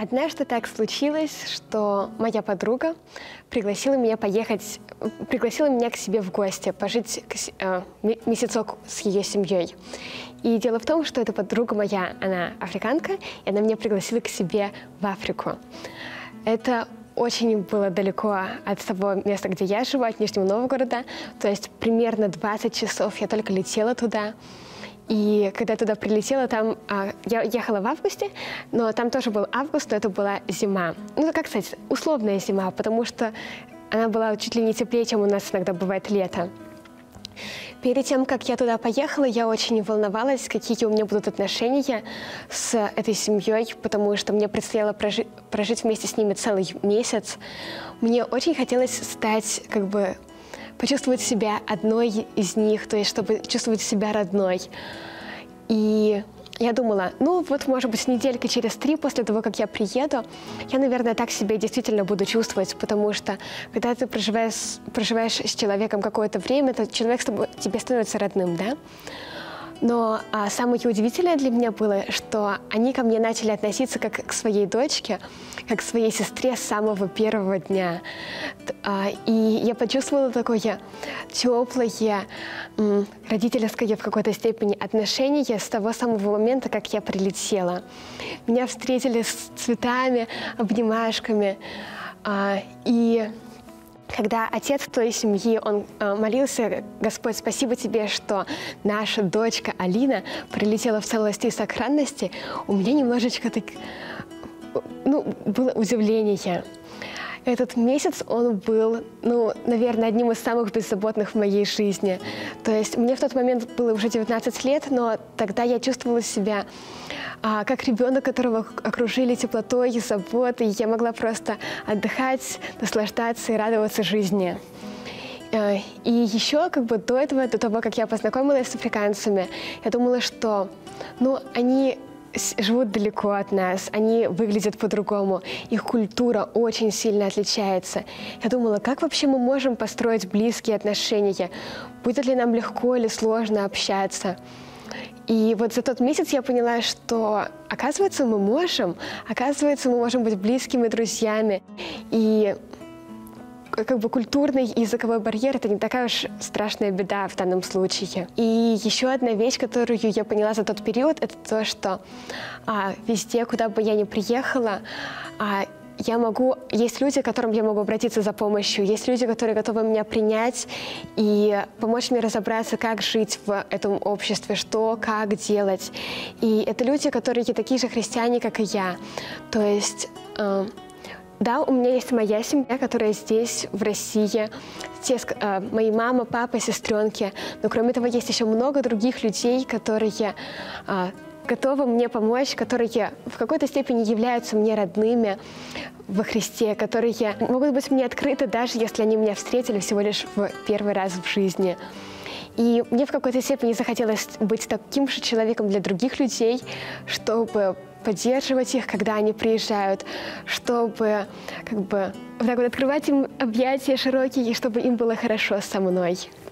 Однажды так случилось, что моя подруга пригласила меня к себе в гости, пожить месяцок с ее семьей. И дело в том, что эта подруга моя, она африканка, и она меня пригласила к себе в Африку. Это очень было далеко от того места, где я живу, от Нижнего Новгорода. То есть примерно 20 часов я только летела туда. И когда я туда прилетела, я ехала в августе, но там тоже был август, но это была зима. Ну, как сказать, условная зима, потому что она была чуть ли не теплее, чем у нас иногда бывает лето. Перед тем, как я туда поехала, я очень волновалась, какие у меня будут отношения с этой семьей, потому что мне предстояло прожить вместе с ними целый месяц. Мне очень хотелось стать, почувствовать себя одной из них, то есть чтобы чувствовать себя родной. И я думала, может быть, недельки через 3 после того, как я приеду, я, наверное, так себя действительно буду чувствовать, потому что, когда ты проживаешь с человеком какое-то время, то человек тебе становится родным, да? Но самое удивительное для меня было, что они ко мне начали относиться как к своей дочке, как к своей сестре с самого первого дня. И я почувствовала такое теплое, родительское в какой-то степени отношение с того самого момента, как я прилетела. Меня встретили с цветами, обнимашками. И когда отец той семьи, он молился: «Господь, спасибо тебе, что наша дочка Алина прилетела в целости и сохранности», у меня немножечко было удивление. Этот месяц он был, наверное, одним из самых беззаботных в моей жизни. То есть мне в тот момент было уже 19 лет, но тогда я чувствовала себя как ребенок, которого окружили теплотой и заботой, и я могла просто отдыхать, наслаждаться и радоваться жизни. И еще до этого, до того, как я познакомилась с африканцами, я думала, что они живут далеко от нас, они выглядят по-другому, их культура очень сильно отличается. Я думала, как вообще мы можем построить близкие отношения? Будет ли нам легко или сложно общаться? И вот за тот месяц я поняла, что, оказывается, мы можем быть близкими друзьями. И культурный и языковой барьер – это не такая уж страшная беда в данном случае. И еще одна вещь, которую я поняла за тот период, это то, что везде, куда бы я ни приехала, есть люди, к которым я могу обратиться за помощью, есть люди, которые готовы меня принять и помочь мне разобраться, как жить в этом обществе, что, как делать. И это люди, которые такие же христиане, как и я. То есть да, у меня есть моя семья, которая здесь, в России, мои мама, папа, сестренки. Но кроме того, есть еще много других людей, которые готовы мне помочь, которые в какой-то степени являются мне родными во Христе, которые могут быть мне открыты, даже если они меня встретили всего лишь в первый раз в жизни. И мне в какой-то степени захотелось быть таким же человеком для других людей, чтобы поддерживать их, когда они приезжают, чтобы открывать им объятия широкие, и чтобы им было хорошо со мной.